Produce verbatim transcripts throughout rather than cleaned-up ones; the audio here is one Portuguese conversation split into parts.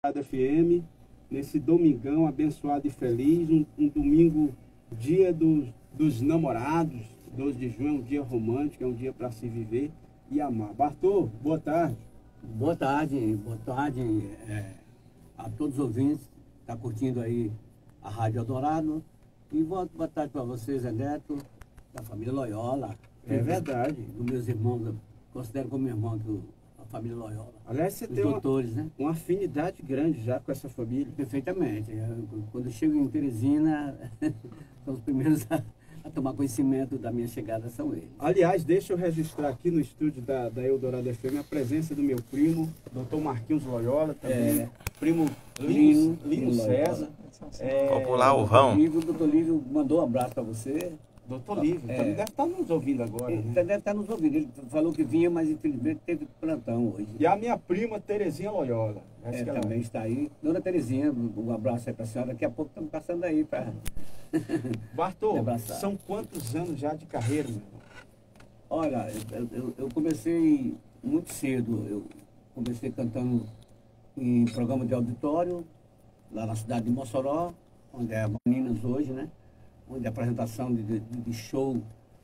F M, nesse domingão abençoado e feliz, um, um domingo, dia dos, dos namorados, doze de junho, é um dia romântico, é um dia para se viver e amar. Bartô, boa tarde. Boa tarde, boa tarde é, a todos os ouvintes que estão curtindo aí a Rádio Eldorado. E boa, boa tarde para vocês, Zé Neto, da família Loyola. É verdade. Dos meus irmãos, eu considero como irmão do, da família Loyola. Aliás, você Os tem doutores, uma, né? uma afinidade grande já com essa família. Perfeitamente. Eu, quando eu chego em Teresina, são os primeiros a, a tomar conhecimento da minha chegada, são eles. Aliás, deixa eu registrar aqui no estúdio da, da Eldorado F M a presença do meu primo, doutor Marquinhos Loyola, também, É, primo Lino, Lino, Lino César. É, Popular Urrão. O doutor Lívio mandou um abraço para você. doutor Lívio, É. também deve estar nos ouvindo agora. Ele Né? deve estar nos ouvindo. Ele falou que vinha, mas infelizmente teve plantão hoje. E a minha prima Terezinha Loyola. Essa É, que ela- também está aí. Dona Terezinha, um abraço aí para a senhora. Daqui a pouco estamos passando aí para... Bartô, Me abraçar. são quantos anos já de carreira, meu irmão? Olha, eu, eu- eu comecei muito cedo. Eu comecei cantando em programa de auditório, lá na cidade de Mossoró, onde é a Meninas hoje, né? Onde a apresentação de, de, de show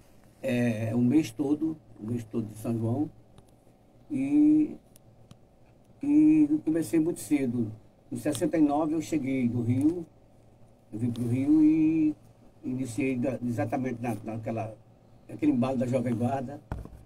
é o mês todo, o mês todo de São João. E, e eu comecei muito cedo. Em sessenta e nove eu cheguei do Rio, eu vim para o Rio e iniciei da- exatamente na, naquela, naquele embalo da Jovem Guarda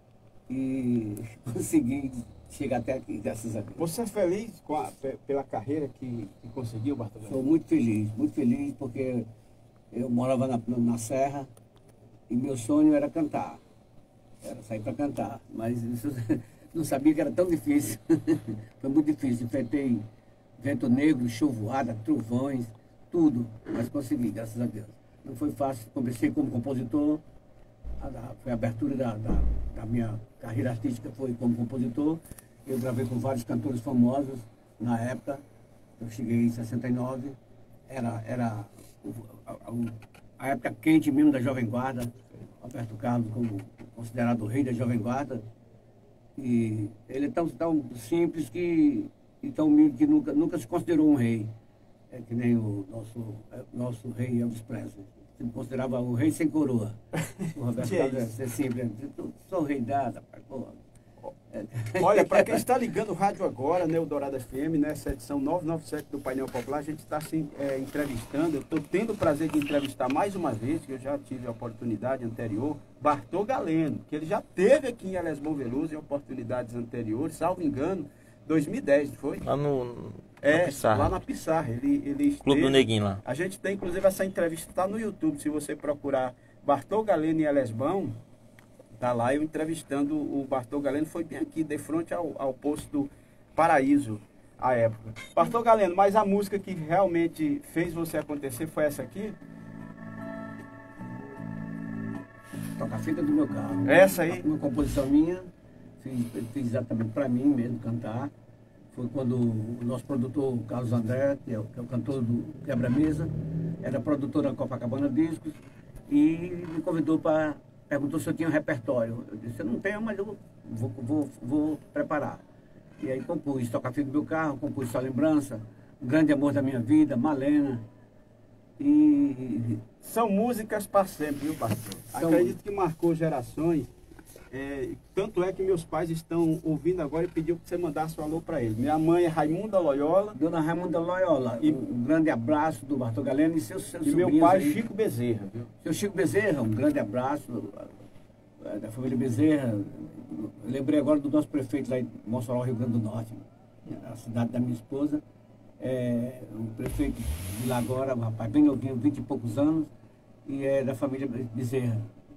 e consegui chegar até aqui, graças a Deus. Você é feliz com a- pe- pela carreira que, que conseguiu, Bartô? Sou muito feliz, muito feliz porque eu morava na, na Serra e meu sonho era cantar, era sair para cantar, mas isso, não sabia que era tão difícil. Foi muito difícil, enfrentei vento negro, chuvoada, trovões, tudo, mas consegui, graças a Deus. Não foi fácil, comecei como compositor, a, a, foi a abertura da, da, da minha carreira artística, foi como compositor. Eu gravei com vários cantores famosos na época, eu cheguei em sessenta e nove, era, era o- a, a- a época quente mesmo da Jovem Guarda, Roberto Carlos como considerado o rei da Jovem Guarda. E ele é tão, tão simples que, e tão humilde que nunca, nunca se considerou um rei. É que nem o nosso, é, nosso rei Elvis Presley. Se considerava o rei sem coroa. O Roberto Que é Carlos é, isso? é simples. Eu sou o rei da... rapaz, pô. Olha, para quem está ligando o rádio agora, né, o Eldorado F M, nessa edição novecentos e noventa e sete do Painel Popular, a gente está se é, entrevistando. Eu estou tendo o prazer de entrevistar mais uma vez, que eu já tive a oportunidade anterior, Bartô Galeno, que ele já teve aqui em Elas Bom Veloso em oportunidades anteriores, salvo engano, dois mil e dez, não foi? Lá no... É, na Pissarra. lá na Pissarra. Ele, ele Clube do esteve- Neguinho lá. A gente tem, inclusive, essa entrevista está no YouTube. Se você procurar Bartô Galeno e Elesbão, tá lá eu entrevistando o Bartô Galeno. Foi bem aqui, de frente ao, ao posto do Paraíso, à época. Bartô Galeno, mas a música que realmente fez você acontecer foi essa aqui? Toca a fita do meu carro. Essa aí? Uma composição minha, fiz, fiz exatamente para mim mesmo cantar. Foi quando o nosso produtor, Carlos André, que é o, que é o cantor do Quebra-Mesa, era produtor da Copacabana Discos, e me convidou para... perguntou se eu tinha um repertório. Eu disse, eu não tenho, mas eu vou, vou, vou preparar. E aí compus Toca a Fita do Meu Carro, compus Só Lembrança, O Grande Amor da Minha Vida, Malena. E São músicas para sempre, viu, pastor? São- Acredito que marcou gerações. É, tanto é que meus pais estão ouvindo agora e pediu que você mandasse um alô para eles. Minha mãe é Raimunda Loyola Dona Raimunda Loyola, E- um grande abraço do Bartô Galeno e seus, seus e meu sobrinhos pai aí. Chico Bezerra, viu? Seu Chico Bezerra, um grande abraço eh, da família Bezerra. Eu lembrei agora do nosso prefeito lá em Mossoró, Rio Grande do Norte, a cidade da minha esposa. É, o prefeito de lá agora, um rapaz bem novinho, vinte e poucos anos, e é da família Bezerra.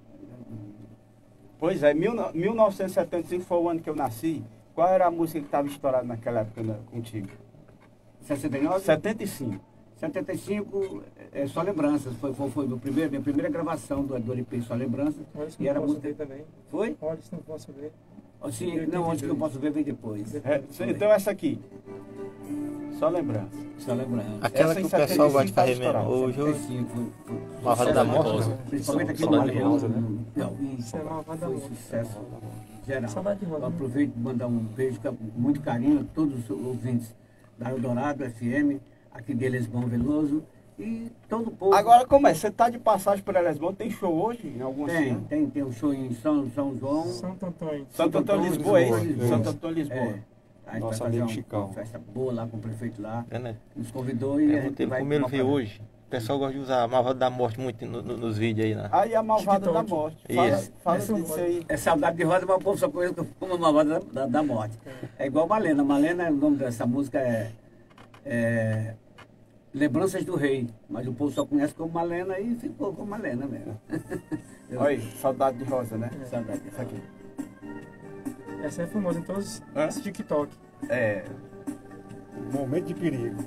Pois é, mil no- mil novecentos e setenta e cinco foi o ano que eu nasci. Qual era a música que estava estourada naquela época né, contigo? sessenta e nove? setenta e cinco. setenta e cinco é Só Lembranças, foi, foi, foi meu primeiro, minha primeira gravação do, do L P Só Lembranças. Olha isso que E não era posso música. ver também. Foi? Olha isso que não posso ver. Assim, não, onde que eu posso ver vem depois. É, então essa aqui. Só lembrança. Só Lembranças. Aquela Essa que em o pessoal gosta de setenta e fazer cinco tá mesmo. Hoje, hoje. setenta e cinco foi, foi, Uma roda da morte. Rosa. principalmente aqui no Saudade Maranhão. Rosa, né? Não, isso Isso é uma roda foi rosa. sucesso geral. Saudade Rosa. Eu aproveito e mandar um beijo com muito carinho a todos os ouvintes da Eldorado F M, aqui de Lesbão Veloso, e todo o povo. Agora como é? Você está de passagem por Lesbão, tem show hoje em alguma Tem, cidade? tem, tem um show em São, São João. Santo Antônio. Santo Antônio, Lisboa, é isso? Santo Antônio, Lisboa. É. A gente Nosso vai fazer amigo uma, Chicão. uma festa boa lá com o prefeito lá. É, né? Nos convidou e a gente Perguntei vai como ele tomar vê pra- hoje. O pessoal gosta de usar a Malvada da Morte muito no- no- nos vídeos aí, né? Aí a Malvada TikTok. da Morte. Fala, Isso. fala Essa disso aí. É saudade de rosa, mas o povo só conhece como a malvada da, da, da morte. É igual Malena. Malena, o nome dessa música é, é Lembranças do Rei. Mas o povo só conhece como Malena e ficou como Malena mesmo. Olha aí, saudade de Rosa, né? Saudade. Isso aqui. Essa é famosa em todos Hã? os TikTok. É. Momento de perigo.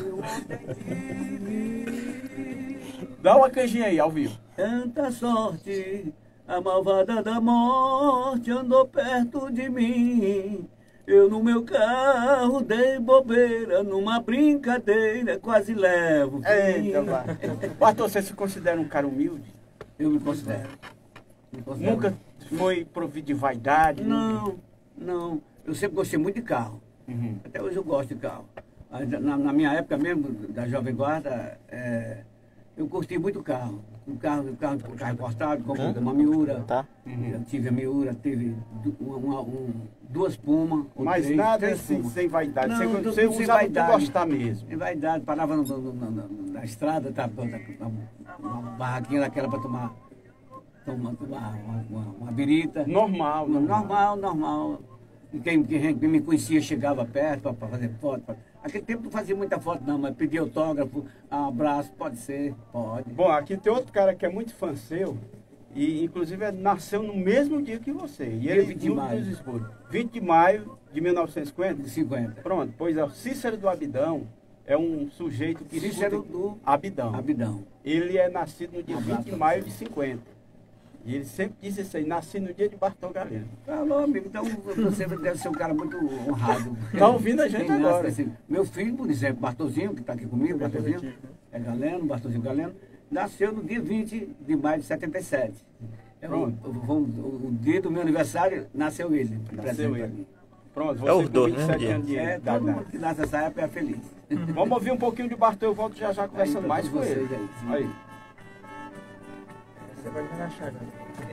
Dá uma canjinha aí, ao vivo. Tanta sorte, a malvada da morte andou perto de mim. Eu no meu carro dei bobeira, numa brincadeira quase levo. fim. Eita, vai. Pastor, você se considera um cara humilde? Eu me considero. Me considero. Nunca foi provido de vaidade? Não, não. Eu sempre gostei muito de carro. Uhum. Até hoje eu gosto de carro. Mas Na, na minha época mesmo, da Jovem Guarda, é, eu curti muito carro. Um carro, um carro, um carro importado, como Hum? uma Miura. Tá? Eu tive a Miura, teve du- uma, uma- um, duas Puma. ou Mas três, nada três assim, Puma. sem vaidade. Não, você tudo você sem usava por vaidade. gostar mesmo. Sem vaidade, parava no- no- no- na, na estrada, tá, uma, uma barraquinha daquela para tomar, tomar, tomar uma, uma, uma birita. Normal, normal. Normal, normal. E Quem, quem, quem me conhecia chegava perto para fazer foto. pra- Aquele tempo não fazia muita foto não, mas pedia autógrafo, um abraço, pode ser, pode. Bom, aqui tem outro cara que é muito fã seu. E inclusive ele nasceu no mesmo dia que você. E Dia ele vinte de um maio. dos esposos. vinte de maio de mil novecentos e cinquenta? cinquenta. Pronto, pois é, o Cícero do Abidão é um sujeito que Cícero escuta- do Abidão. Abidão. Ele é nascido no dia Um abraço vinte de pra maio você. de cinquenta. E ele sempre disse isso aí, nasci no dia de Bartol Galeno. Falou, amigo, então você deve ser um cara muito honrado. Tá ouvindo a gente Quem nasce agora. assim, meu filho, por exemplo, Bartolzinho, que está aqui comigo, Bartolzinho, aqui, né? é Galeno, Bartolzinho Galeno, nasceu no dia vinte de maio de setenta e sete. É o, Pronto. o, o, o dia do meu aniversário, nasceu ele. Nasceu presente pra ele. mim. Pronto, você É os com dois, vinte e sete né? anos de É, idade. todo mundo que nasce nessa época é feliz. Vamos ouvir um pouquinho de Bartol, eu volto já já conversando Aí, mais pra com vocês ele. aí, sim. Aí. Você vai relaxar, né?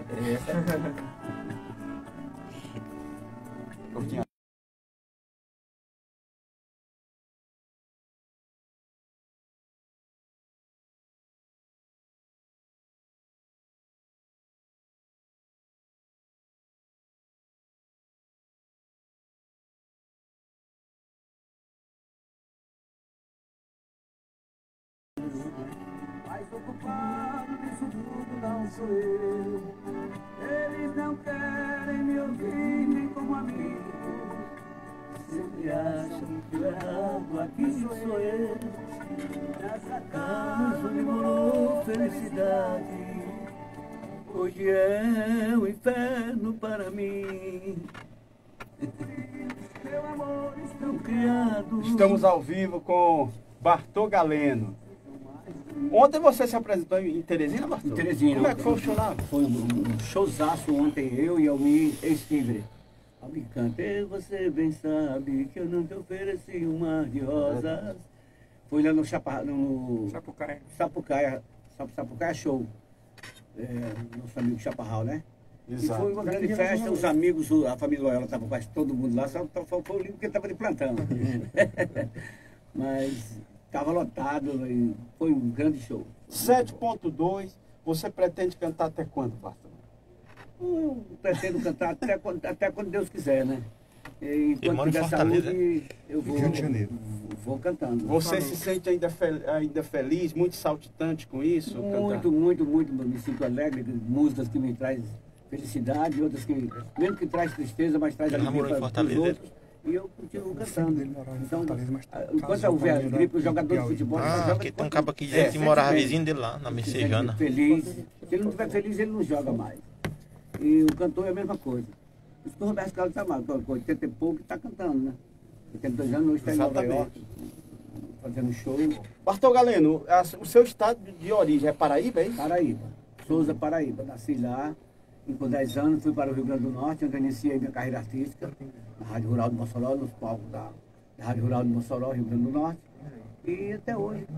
Curtinho. Mas ocupado disso tudo não sou eu. Eles não querem me ouvir nem como amigo. Sempre acham que o errado aqui sou eu. Nessa casa onde morou felicidade, hoje é um inferno para mim. Meu amor, estão criados. Estamos ao vivo com Bartol Galeno. Ontem você se apresentou em Teresina, Bartol? Em Teresina. Como é que foi o show lá? Foi um, um showzaço ontem, eu e Almir ex-Tigre. Almir canta, "E você bem sabe que eu não te ofereci um mar de rosas." Foi lá no, Chapa, no Sapucaia. Sapucaia, Sap- Sapucaia Show. É, nosso amigo Chaparral, né? E foi uma grande festa, os amigos, o- a família Loyola estava quase todo mundo lá, só faltou o livro porque estava de plantão. Mas estava lotado e foi um grande show. sete ponto dois, você pretende cantar até quando, Bartol? Eu pretendo cantar até quando, até quando Deus quiser, né? E Ele enquanto mora em tiver Fortaleza. saúde, eu vou, Rio de Janeiro. vou cantando. Você se sente ainda, fe- ainda feliz, muito saltitante com isso? Muito, muito, muito, me sinto alegre, músicas que me trazem felicidade, outras que, mesmo que traz tristeza, mas traz Ele alegria namorou em para os Fortaleza? outros. E eu continuo cantando. Então, tá enquanto houver alegria para o jogador de futebol, Ah, joga porque de tem um quanto- cabo aqui é, dizendo que sente morava bem. vizinho dele lá, na Se Messejana. sente feliz. Se ele não estiver feliz, ele não joga mais. E o cantor é a mesma coisa. Por isso que o Roberto Carlos está mal, com oitenta e pouco está cantando, né? oitenta e dois anos, hoje está em Nova Exatamente. York, fazendo show. Bartol Galeno, a- o seu estado de origem é Paraíba, é isso? Paraíba, Souza, Paraíba. Nasci lá, e com dez anos fui para o Rio Grande do Norte, onde eu iniciei minha carreira artística, na Rádio Rural do Mossoró, nos palcos da, Rádio Rural de Mossoró, Rio Grande do Norte. E até hoje,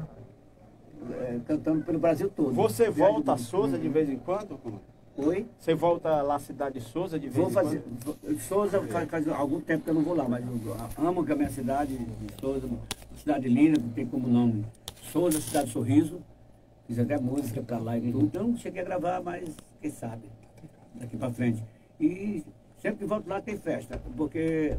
é, cantando pelo Brasil todo. Você volta a Souza de vez em quando? Oi? Você volta lá à cidade de Souza de vez Vou em fazer. quando? Souza faz, faz algum tempo que eu não vou lá, mas eu amo que a minha cidade de Souza, uma cidade linda, que tem como nome Souza, Cidade do Sorriso. Fiz até música pra lá e tudo. Então não cheguei a gravar, mas quem sabe, daqui pra frente. E sempre que volto lá tem festa, porque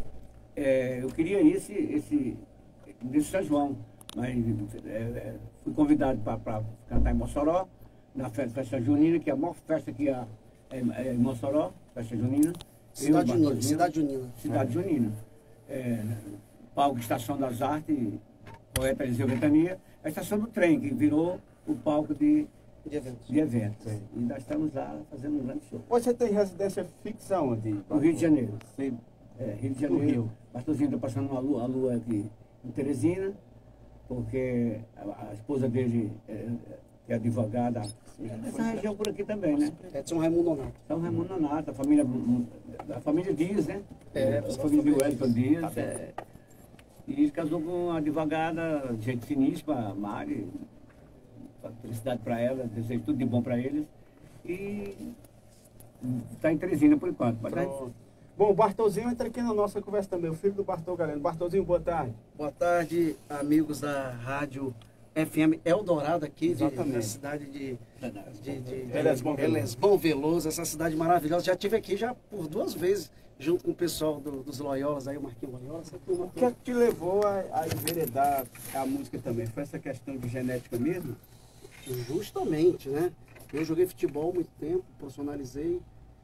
é, eu queria esse, esse, nesse São João, mas é, fui convidado para cantar em Mossoró, na festa, festa junina, que é a maior festa que há é, é em Mossoró, festa junina. Cidade Eu, Junina. Cidade Junina. Cidade Junina. É, palco Estação das Artes, poeta Eliseu Ventania, a estação do trem, que virou o palco de, De eventos. de eventos. E nós estamos lá fazendo um grande show. Você tem residência fixa onde? No Rio de Janeiro. Sim. É, Rio de No Janeiro. Rio. Pastorzinho está passando uma lua, a lua aqui em Teresina, porque a, a esposa dele é, é advogada. Essa região por aqui também, né? É de São Raimundo Nonato. São Raimundo Nonato, a família, a família Dias, né? É, a família de Wellington Dias. Tá É, e ele casou com uma advogada, gente finíssima, a Mari. Felicidade para ela, desejo tudo de bom para eles. E está em Teresina por enquanto. Mas Pronto. Bom, o Bartolzinho entra aqui na nossa conversa também, o filho do Bartol Galeno. Bartolzinho, boa tarde. Boa tarde, amigos da Rádio F M Eldorado aqui, de, Exatamente. da cidade de, de, de Elesbom Veloso. Elesbom Veloso, essa cidade maravilhosa. Já estive aqui já por duas vezes, junto com o pessoal do, dos Loyolas, aí o Marquinhos Loyola, essa turma O que é toda. que te levou a, a enveredar a música também? Foi essa questão de genética mesmo? Justamente, né? Eu joguei futebol muito tempo, profissionalizei,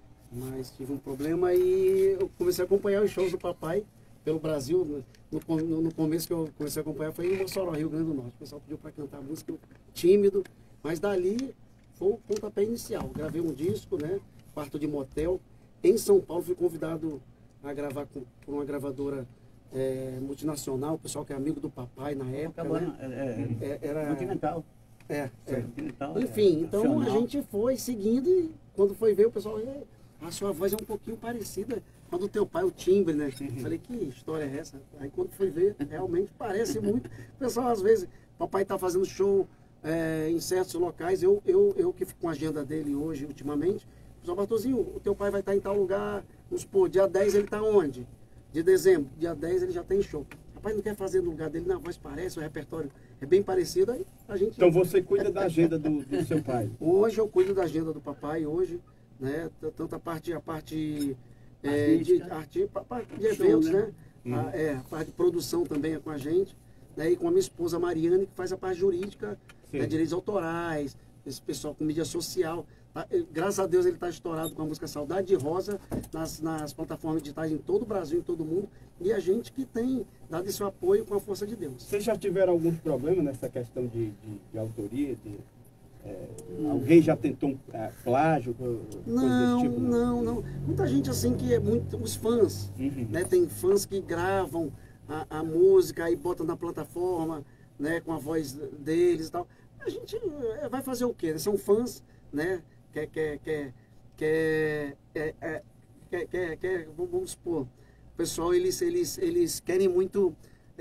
mas tive um problema e eu comecei a acompanhar os shows do papai pelo Brasil. No, no, no começo que eu comecei a acompanhar foi em Mossoró, Rio Grande do Norte. O pessoal pediu para cantar música, eu, tímido, mas dali foi o pontapé inicial. Gravei um disco, né? Quarto de Motel. Em São Paulo fui convidado a gravar com, por uma gravadora é, multinacional, o pessoal que é amigo do papai na época, né? é, é, É, era, Continental. é, é. Continental, Enfim, é, então a nacional. gente foi seguindo e quando foi ver o pessoal, "É, a sua voz é um pouquinho parecida com a do teu pai, o timbre, né?" Falei, que história é essa? Aí quando foi ver, realmente parece muito. O pessoal às vezes, papai tá fazendo show é, em certos locais, eu, eu, eu que fico com a agenda dele hoje, ultimamente, o pessoal, Bartolzinho, o teu pai vai estar em tal lugar, vamos supor, dia dez ele tá onde? De dezembro, dia dez ele já tem show. Rapaz, não quer fazer no lugar dele, na voz parece, o repertório é bem parecido, aí a gente... Então você cuida da agenda do, do seu pai? Hoje eu cuido da agenda do papai, hoje, né? T- Tanto a parte, a parte é, de, arti, pa- pa- de eventos, né? A, é, a parte de produção também é com a gente, né? E com a minha esposa Mariane, que faz a parte jurídica, né? Direitos autorais, esse pessoal com mídia social. Tá? Eh, Graças a Deus ele está estourado com a música Saudade de Rosa nas, nas plataformas digitais em todo o Brasil, em todo o mundo. E a gente que tem dado esse apoio com a força de Deus. Vocês já tiveram alguns problemas nessa questão de, de, de autoria? De, é, alguém já tentou um é, plágio? Coisa Não, desse tipo? não, não. Muita gente assim que é muito, os fãs, Uhum. né? Tem fãs que gravam a, a música e botam na plataforma, né? Com a voz deles e tal. A gente eh, vai fazer o quê? São fãs, né? Quer, quer, quer, quer, é, é, quer, quer, quer, vamos supor, o pessoal, eles, eles, eles querem muito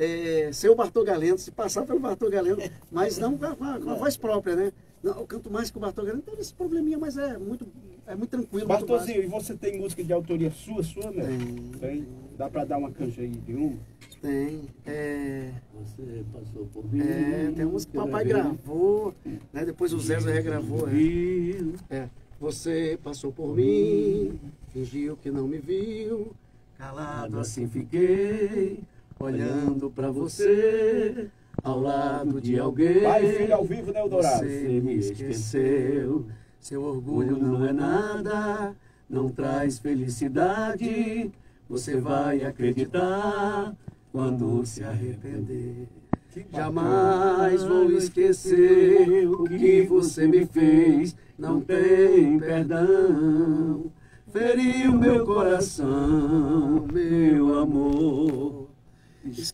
é, ser o Bartol Galeno, se passar pelo Bartol Galeno, mas não com a, com a- com a voz própria, né? Não, eu canto mais que o Bartol Galeno, teve esse probleminha, mas é muito, é muito tranquilo. muito Bartolzinho, e você tem música de autoria sua, sua, né? Tem. Tem? Dá pra dar uma canja aí de uma? Tem. É, Você passou por mim. é, tem uns que o papai gravou, né? Depois o Zé regravou. É. É. Você passou por mim, fingiu que não me viu, calado assim fiquei, olhando pra você, ao lado de alguém. Pai e filho ao vivo, né, Eldorado? Você me esqueceu, seu orgulho não é nada, não traz felicidade, você vai acreditar quando se arrepender. Jamais vou esquecer o que você me fez, não tem perdão. Feriu meu coração, meu amor.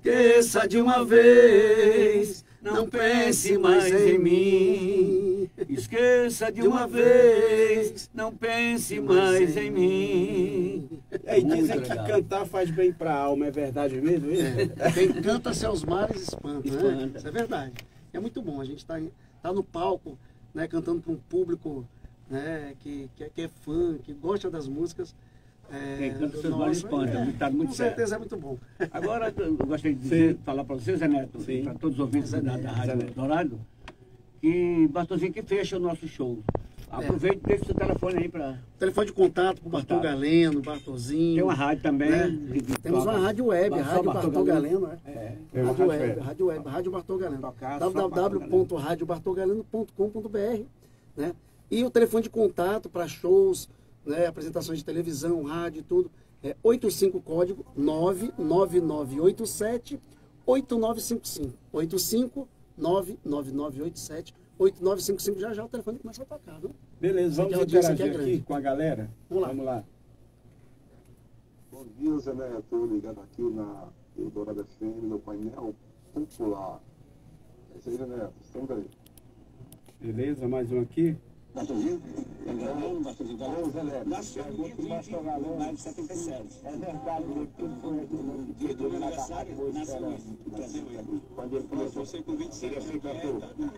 Esqueça de uma vez, não pense mais em mim. Esqueça de uma vez, não pense mais em mim. É, e Muito dizem que legal. cantar faz bem pra alma, é verdade mesmo isso? É, quem canta seus mares espanta, né? Espanta. Isso é verdade. É muito bom, a gente está tá no palco, né, cantando para um público, né, que, que, é- que é fã, que gosta das músicas. É, Quem canta do seus mares nosso, espanta, é, tá muito com certo. certeza é muito bom. Agora, eu gostaria de dizer, Sim. falar para você, Zé Neto, Sim. para todos os ouvintes Zé da, Neto, da Zé Rádio Neto. Dourado, que Bartolzinho que fecha o nosso show. Aproveite e deixe seu telefone aí para... Telefone de contato para o Bartol Contato. Galeno, Bartolzinho. Tem uma rádio também. né? de- de- Temos uma rádio web, a Só Rádio Bartol Bartol Galeno. Galeno, né? É. Tem uma Rádio rádio web, web. Rádio Web, Rádio Bartol Galeno. Tocar só w w w ponto rádio bartol galeno ponto com ponto b r, né? E o telefone de contato para shows, né, apresentações de televisão, rádio e tudo, é oitenta e cinco código nove nove nove oito sete oito nove cinco cinco. oitenta e cinco nove nove nove oito sete oito nove cinco cinco. Já já o telefone começa a tocar, viu? Beleza, vamos Essa audiência aqui interagir é aqui, grande. com a galera? Vamos lá. Vamos lá. Bom dia, Zé Neto. Estou ligado aqui na Eldorado F M, no painel popular. É isso aí, Zé Neto. Estamos aí. Beleza, mais um aqui. Bartolzinho? Galeno, Bartolzinho. Galeno, Zé Neto. Pergunta do Bartol Galeno, de setenta e sete. É verdade que tudo foi aqui no dia do aniversário, quando ele começou, ele é feito ator.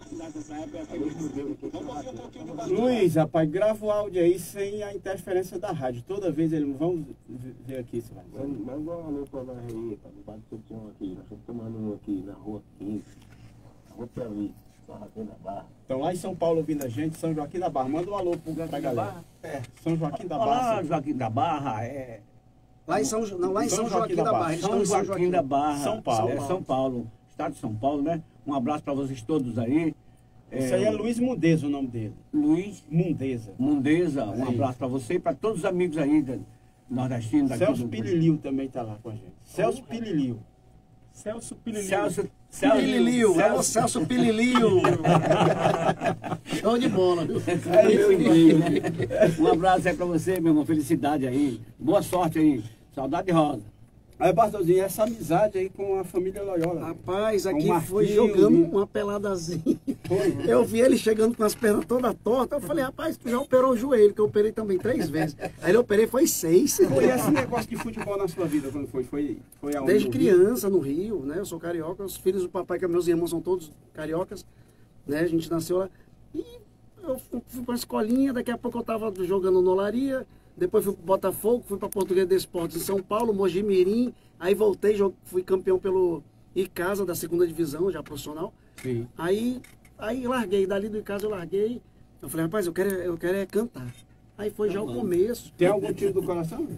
Luiz, rapaz, grava o áudio aí sem a interferência da rádio. Toda vez ele... Vamos ver aqui, se vai. Manda um alô pra nós aí, tá? No bar do Tupão aqui. Nós estamos tomando um aqui na rua quinze. Na rua Piauí, Barraquinha da Barra. Então lá em São Paulo ouvindo a gente, São Joaquim da Barra. Manda um alô pro pra galera. É, São Joaquim da Olá, Barra. Joaquim da Barra, é... Lá em São, não, lá em São, Joaquim da Barra. Eles estão São em São Joaquim da Barra, São Paulo. é São Paulo, estado de São Paulo, né? Um abraço para vocês todos aí. Isso aí é Luiz Mundeza o nome dele. Luiz Mundeza. Mundeza, um Aí. abraço para você e para todos os amigos aí da, nordestinos. daqui Celso do- Pililio também tá lá com a gente. Celso Pililio. Celso Pililio. Celso, Celso, Pililio, alô Celso, Celso Pililio. Show de bola, viu? é meu inglês, né? Um abraço aí para você, meu irmão. Felicidade aí. Boa sorte aí. Saudade rosa. Aí, Bartolzinho, essa amizade aí com a família Loyola. Rapaz, Com aqui o foi Marquinhos, jogando né? uma peladazinha. Foi. Eu vi ele chegando com as pernas todas tortas. Eu falei, rapaz, tu já operou o joelho, que eu operei também três vezes. Aí ele operei foi seis. Foi esse negócio de futebol na sua vida, quando foi? Foi, foi aonde? Desde No Rio? criança no Rio, né? Eu sou carioca, os filhos do papai, que meus irmãos são todos cariocas, né? A gente nasceu lá. E eu fui fui pra escolinha, daqui a pouco eu tava jogando no Olaria, depois fui pro Botafogo, fui pra Português de Esportes em São Paulo, Mogi Mirim, aí voltei, jo- fui campeão pelo Icasa da segunda divisão, já profissional. Sim. Aí, aí larguei, dali do Icasa eu larguei. Eu falei, rapaz, eu quero, eu quero é cantar. Aí foi já o começo. Tem algum tiro do coração?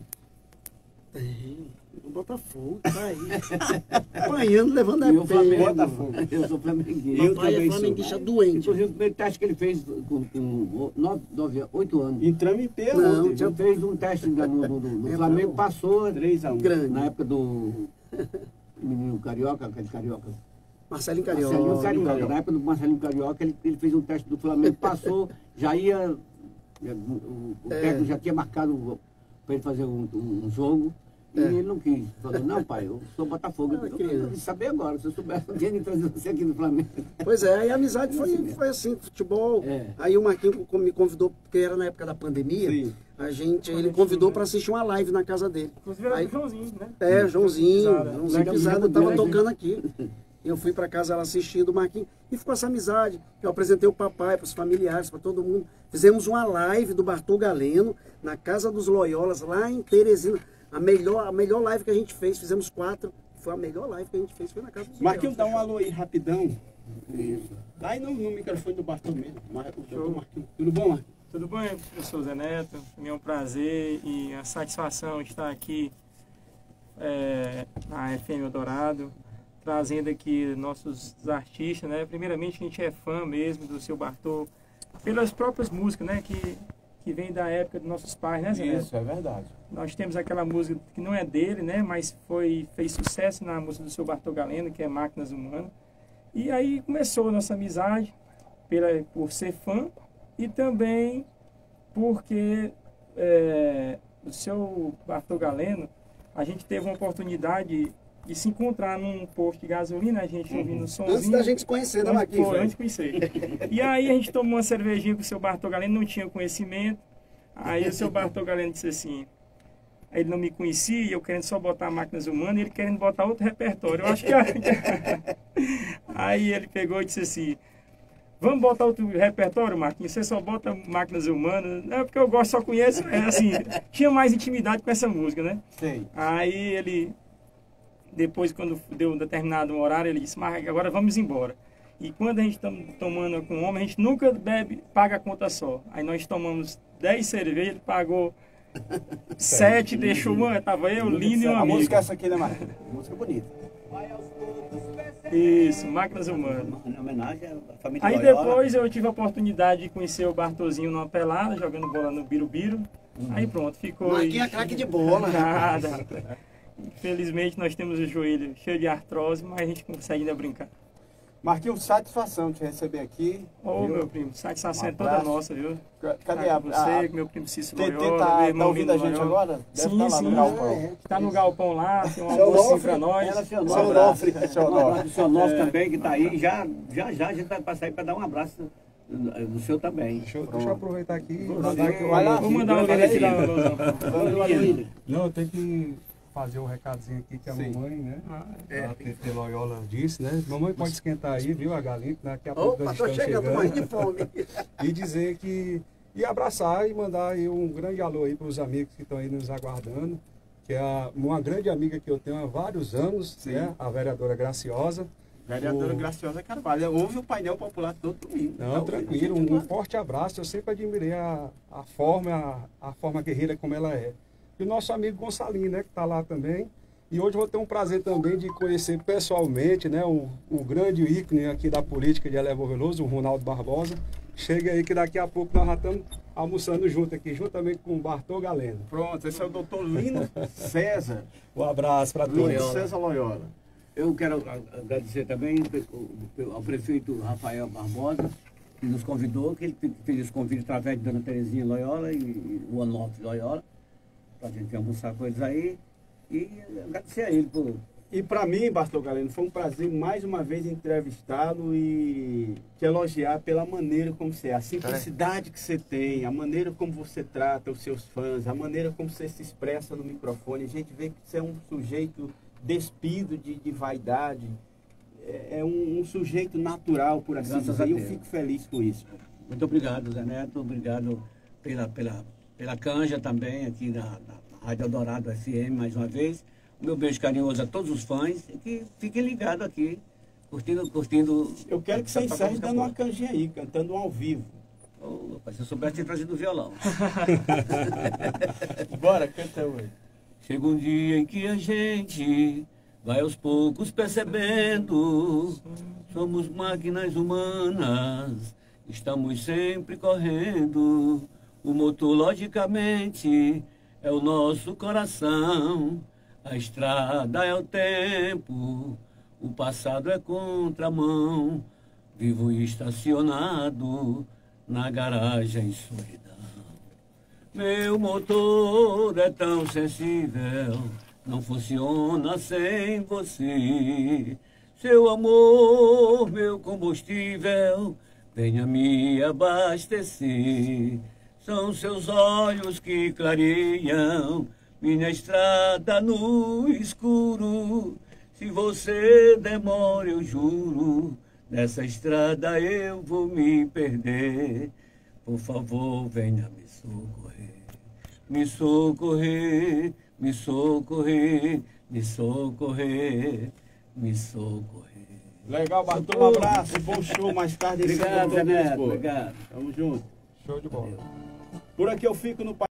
Tem. O Botafogo, tá aí. Apanhando, levando a E o Flamengo. pé. Botafogo. Eu sou flamenguista. Eu Papai é também sou. flamenguista doente. Inclusive, o primeiro teste que ele fez com, com nove, nove, oito anos. Entramos em P Não, ontem, Já viu? fez um teste no, no, no, no É, Flamengo, não. passou três a um. Grande. na época do menino carioca, aquele carioca. Marcelinho Marcelinho Carioca. Carioca. Carioca. Na época do Marcelinho Carioca, ele, ele fez um teste do Flamengo, passou, já ia. já- O, o É. técnico já tinha marcado para ele fazer um, um- um jogo. E É. ele não quis. Falou, não, pai, eu sou Botafogo. Ah, Eu criança. queria saber agora, se eu soubesse, eu tinha que trazer você aqui no Flamengo. Pois é, aí a amizade foi, foi assim, futebol. É. Aí o Marquinhos co- me convidou, porque era na época da pandemia, Sim. a gente, ele convidou para assistir uma live na casa dele. Inclusive era Aí- do Joãozinho, né? É, Joãozinho, Pisada. Joãozinho Legal, Pisada, legal, tava legal. tocando aqui. Eu fui para casa ela assistindo o Marquinhos e ficou essa amizade. Eu apresentei o papai para os familiares, para todo mundo. Fizemos uma live do Bartol Galeno na casa dos Loyolas, lá em Teresina. A melhor, a melhor live que a gente fez, fizemos quatro. Foi a melhor live que a gente fez, foi na casa dos Marquinhos, dá Loyolas. um alô aí rapidão. Dá aí no, no microfone do Bartol mesmo. Mar- o doutor Marquinhos. Tudo bom, Marquinhos? Tudo bem, professor Zé Neto? Para mim é um prazer e a satisfação estar aqui é, na F M Eldorado, trazendo aqui nossos artistas, né? Primeiramente a gente é fã mesmo do seu Bartol, pelas próprias músicas, né? Que, que vem da época dos nossos pais, né, Zé Neto? Isso, é verdade. Nós temos aquela música que não é dele, né? Mas foi, fez sucesso na música do seu Bartol Galeno, que é Máquinas Humanas. E aí começou a nossa amizade pela, por ser fã e também porque é, o seu Bartol Galeno, a gente teve uma oportunidade de se encontrar num posto de gasolina, a gente ouvindo o somzinho. Antes da gente se conhecer, né, Marquinhos? Foi, antes de conhecer. E aí a gente tomou uma cervejinha com o seu Bartô Galeno, não tinha conhecimento. Aí o seu Bartô Galeno disse assim, ele não me conhecia, eu querendo só botar máquinas humanas, e ele querendo botar outro repertório. Eu acho que... Aí ele pegou e disse assim, vamos botar outro repertório, Marquinhos? Você só bota máquinas humanas? Não, porque eu gosto, só conheço, é assim, tinha mais intimidade com essa música, né? Sim. Aí ele, depois quando deu um determinado horário, ele disse, mas agora vamos embora. E quando a gente está tomando com o homem, a gente nunca bebe, paga a conta só. Aí nós tomamos dez cervejas, ele pagou sete, deixou uma, tava eu, Lino e um A amigo. música é essa aqui, né, Marquinhos? Música bonita. Isso, Máquinas Humanas. Em homenagem à família Aí Loyola. depois eu tive a oportunidade de conhecer o Bartozinho numa pelada, jogando bola no Birubiru. Aí pronto, ficou... Marquinhos é craque de bola. Nada. Infelizmente nós temos o joelho cheio de artrose, mas a gente consegue ainda brincar. Marquinhos, satisfação te receber aqui. Ô, viu? meu primo, satisfação Um é toda abraço. nossa, viu? Cadê Tá a... com você, com meu primo Cícero Tem, tem, Loyola, tá, meu tá irmão ouvindo a Lino gente Loyola. agora? Deve Sim, estar lá sim. no galpão. É, Tá no galpão lá, tem um Seu almocinho Onofre, pra nós. Ela, seu Seu Onofre. Onofre. Seu Um abraço Onofre. do seu Onofre também, que está aí. Já, já, já a gente vai passar aí para dar um abraço do, do seu também. Deixa eu, deixa eu aproveitar aqui e Vamos mandar aqui Vai lá. Vou mandar um Vai endereço lá. da... Não, eu tenho que fazer um recadinho aqui que a Sim. mamãe, né? É. A T T Loyola disse, né? Mamãe pode esquentar aí, viu, a galinha, que daqui a pouco Opa, nós tô estamos chegando, chegando. morrendo de fome. E dizer que... E abraçar e mandar aí um grande alô aí para os amigos que estão aí nos aguardando. Que é a- uma grande amiga que eu tenho há vários anos, Sim. né? A vereadora Graciosa. Vereadora O- Graciosa Carvalho. Ouve o painel popular todo domingo. Não, Tá tranquilo, ouvindo? um, um forte abraço. Eu sempre admirei a, a forma, a, a forma guerreira como ela é. E o nosso amigo Gonçalinho, né, que está lá também. E hoje eu vou ter um prazer também de conhecer pessoalmente, né, o, o grande ícone aqui da política de Elevador Veloso, o Ronaldo Barbosa. Chega aí que daqui a pouco nós já estamos almoçando junto aqui, juntamente com o Bartô Galeno. Pronto, esse é o doutor Lino César. Um abraço para todos. Lino César Loyola. Eu quero a- agradecer também ao- ao prefeito Rafael Barbosa, que nos convidou, que ele fe- fez esse convite através de Dona Terezinha Loyola e, e o Onofre Loyola, para a gente almoçar com eles aí. E agradecer a ele por... E para mim, Bartô Galeno, foi um prazer mais uma vez entrevistá-lo e te elogiar pela maneira como você é, a simplicidade que você tem, a maneira como você trata os seus fãs, a maneira como você se expressa no microfone. A gente vê que você é um sujeito despido de, de vaidade, é, é um, um sujeito natural, por assim Graças dizer, a e eu Deus. fico feliz com isso. Muito obrigado, Zé Neto. Obrigado pela, pela, pela canja também aqui na, na Rádio Eldorado F M, mais uma vez. O meu beijo carinhoso a todos os fãs e que fiquem ligados aqui, curtindo, curtindo. Eu quero que você essa encerre música dando uma boa. canjinha aí, cantando um ao vivo. Ô, rapaz, se eu soubesse, tinha trazido o violão. Bora, canta hoje. Chega um dia em que a gente vai aos poucos percebendo, somos máquinas humanas, estamos sempre correndo. O motor, logicamente, é o nosso coração, a estrada é o tempo, o passado é contramão. Vivo estacionado na garagem solidão. Meu motor é tão sensível, não funciona sem você. Seu amor, meu combustível, venha me abastecer. São seus olhos que clareiam minha estrada no escuro. Se você demora, eu juro, nessa estrada eu vou me perder. Por favor, venha me socorrer, me socorrer, me socorrer, me socorrer, me socorrer. Legal, Bartô, um abraço, bom show mais tarde. em Obrigado, São Zé Paulo, Neto, Lisboa. obrigado. Tamo junto. Show de bola. Por aqui eu fico no